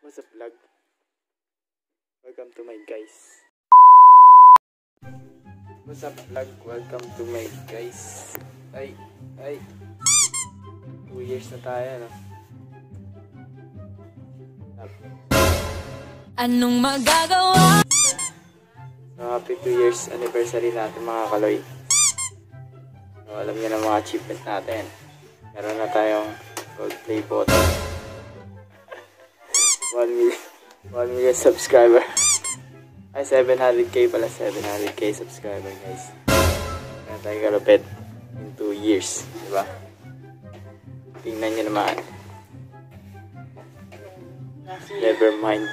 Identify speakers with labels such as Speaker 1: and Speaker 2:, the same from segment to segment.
Speaker 1: What's up vlog? Welcome to my guys. What's up vlog? Welcome to my guys. Ay 2 years na tayo, no?
Speaker 2: Anong magagawa?
Speaker 1: So happy 2 years anniversary natin mga kaloy. So alam niyo na mga achievement natin. Meron na tayong gold play button. 1 million subscriber. Ay 700k pala, 700k subscriber guys. Meron tayong kalupit in 2 years, diba? Tingnan nyo naman. Never mind.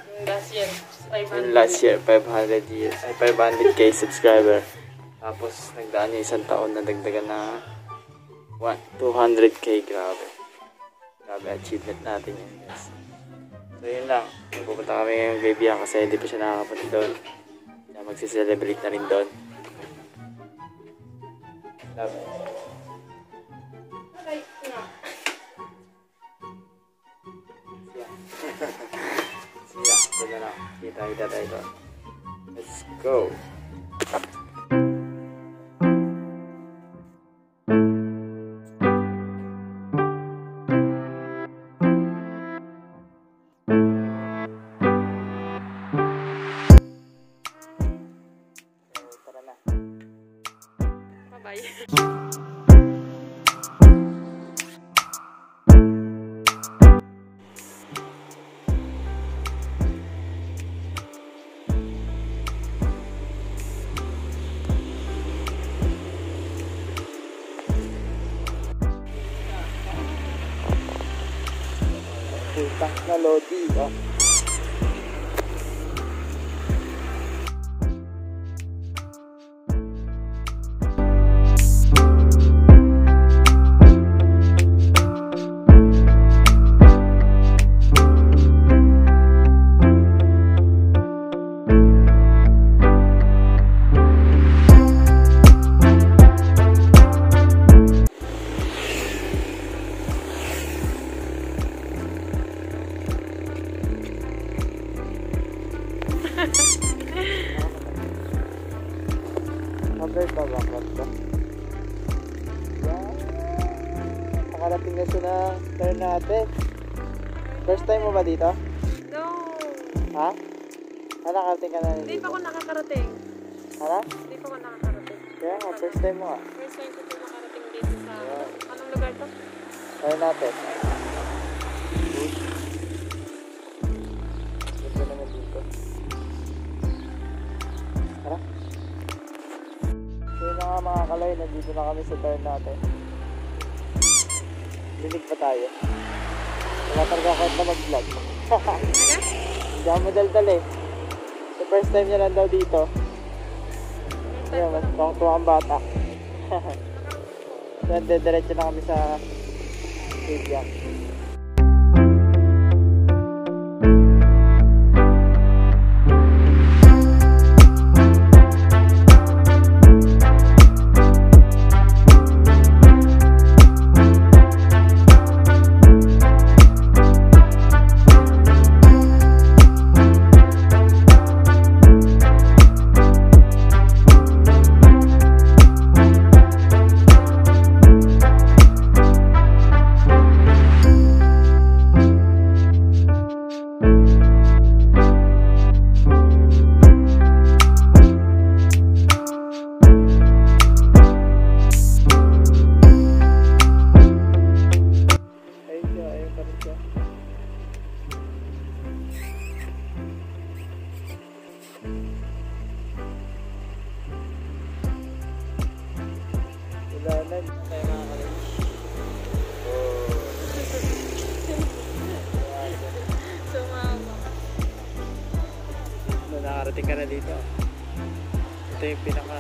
Speaker 1: Last year 500k subscriber. Tapos nagdaan yung isang taon na dagdagan na 200k. Grabe achievement natin yun guys. So yun lang, pupunta kami ngayong Gabian kasi hindi pa siya nakakapunta doon. Kaya magsiselebrate na rin doon. Love. Siya, doon na. Kita tayo doon. Let's go.
Speaker 2: Bye.
Speaker 1: Putang na Lodi, oh. Number pa ba? Nakarating na siya ng turn natin. First time mo ba dito?
Speaker 2: No.
Speaker 1: Ha? Nakarating ka na dito?
Speaker 2: Hindi pa ako nakakarating.
Speaker 1: Hala?
Speaker 2: Hindi pa ako nakakarating.
Speaker 1: Kaya nga, first time mo ah.
Speaker 2: First time ko ito nakarating dito sa... Anong lugar to?
Speaker 1: Turn natin. Ganda naman dito. Tara. So yun na nga mga kaloy, nandito na kami sa turn natin. Linig pa tayo. Wala talaga ako na mag-vlog. Hindi ako madaldal eh. So first time niya lang daw dito. Ayan, mas tuwang-tuwang bata. So diretso na kami sa Gabian. Ulanan. Kaya mga kalay.
Speaker 2: Sumama.
Speaker 1: So nakarating ka na dito. Ito yung pinaka...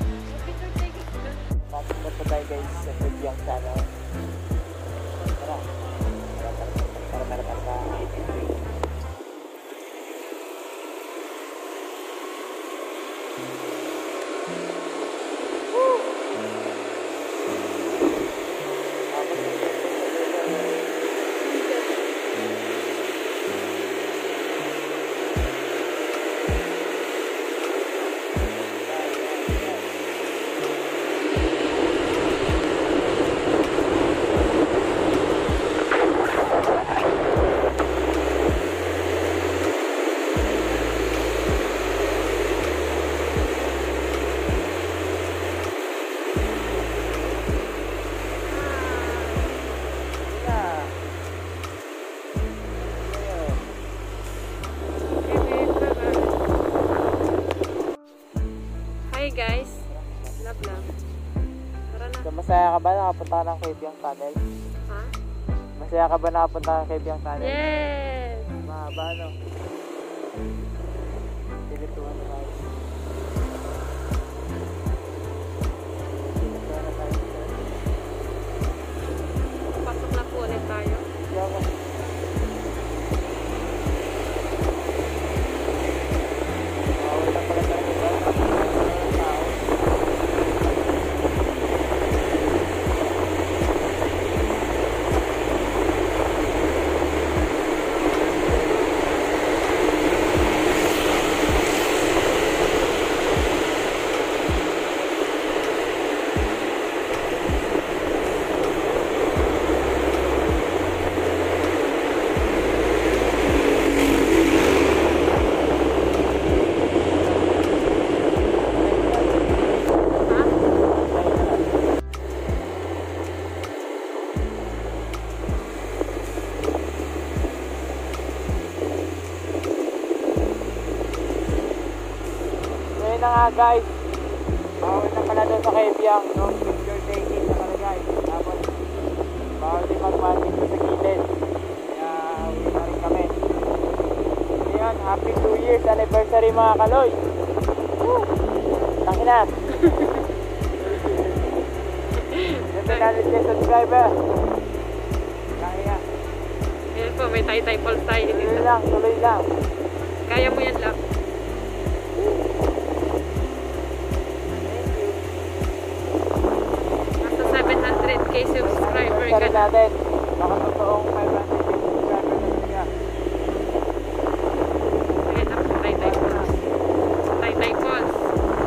Speaker 1: Pasok na po tayo guys sa Gabian channel. Tara. Tara. nakapunta ka ng Kepiang Tunnel?
Speaker 2: Ha?
Speaker 1: Masaya ka ba nakapunta ng Kepiang Tunnel?
Speaker 2: Yes!
Speaker 1: Mahaba, no? Pinituan na tayo. Pinituan na tayo.
Speaker 2: Pasok na po ulit tayo.
Speaker 1: Kaya nga. Bawal na pala tayo, diba? Tao. Na nga guys, bawal na pala doon sa Kepiang, no? Picture taking nakalagay. Tapos bawal din magmatic sa gilid, kaya uwi na rin kami. Ayan, happy 2 years anniversary mga kaloy. Woo! Tangin na. Ito natin yung subscriber. Tangin na.
Speaker 2: Ayan po, may tay-tay falls tayo dito.
Speaker 1: Tuloy lang.
Speaker 2: Kaya mo yan lang. Nasa 700k subscriber ka na.
Speaker 1: natin. Nakatotoong 500k subscriber na siya.
Speaker 2: Ayan na po, tay-tay falls. Tay-tay falls.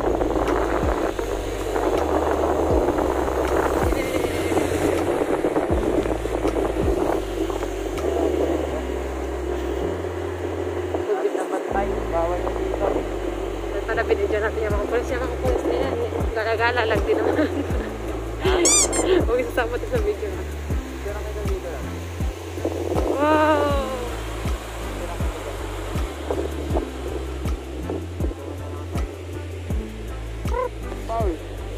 Speaker 1: Tubig na bantay. Bawal na dito.
Speaker 2: Para binidyo natin yung mga pulis na yan. Gala-gala lang din naman. Huwag isasama ito sa video.
Speaker 1: Dito na kayo dito lang.
Speaker 2: Wow!
Speaker 1: Paul.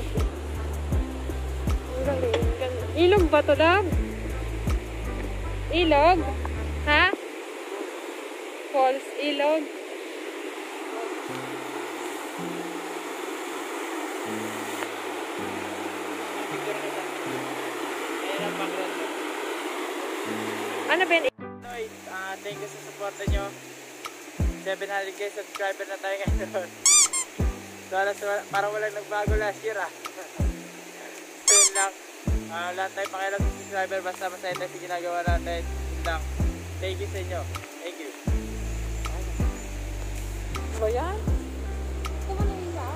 Speaker 2: Ang galing, ang ganda. Ilog ba ito, Dab? Ilog? Ha? Falls, ilog? Ano ba yun?
Speaker 1: Guys, thank you sa suporta nyo. 700k subscriber na tayo ngayon. Parang walang nagbago last year So yun lang. Lahat tayo pakialam sa subscriber. Basta masaya tayo sa ginagawa natin. Yun lang. Thank you sa inyo. Thank you.
Speaker 2: Ano ba yan? Ito ka nang isa?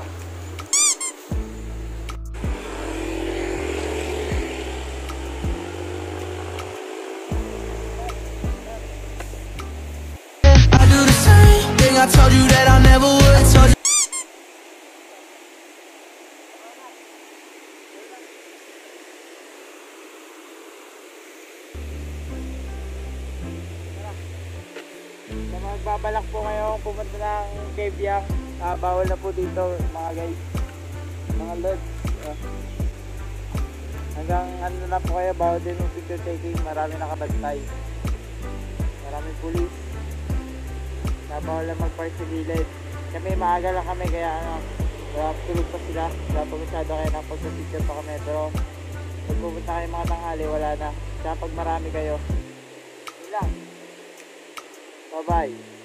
Speaker 3: I do the same thing. I told you that I never would. I told you.
Speaker 1: Sa magbabalak po ngayong pumunta ng Kepiang, bawal na po dito mga guys. Mga lods. Hanggang ano na po kayo, bawal din yung picture taking. Marami nakabantay. Maraming pulis. Bawal na mag-park sa gilid. Kami maaga lang kami kaya tulog pa sila. Wala pa masyado kayo na pagpa-picture pa kami. Pero pag pupunta kayo mga tanghali, wala na. Kaya pag marami kayo, yun lang. Bye bye.